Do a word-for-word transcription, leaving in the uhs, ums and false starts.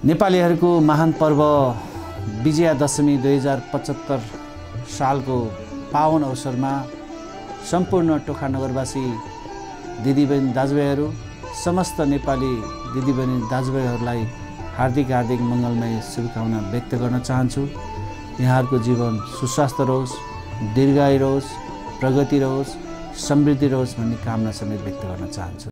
नेपालीहरूको महान पर्व विजया दशमी दुई हजार पचहत्तर सालको पावन अवसरमा सम्पूर्ण टोखा नगरवासी दिदीबहिनी दाजुभाइहरू समस्त नेपाली दिदीबहिनी दाजुभाइहरूलाई हार्दिक हार्दिक मङ्गलमय शुभकामना व्यक्त गर्न चाहन्छु। यहाँहरूको जीवन सुस्वास्थ्य रहोस्, दीर्घायु रहोस्, प्रगति रहोस्, समृद्धि रहोस् भन्ने कामना समेत व्यक्त गर्न चाहन्छु।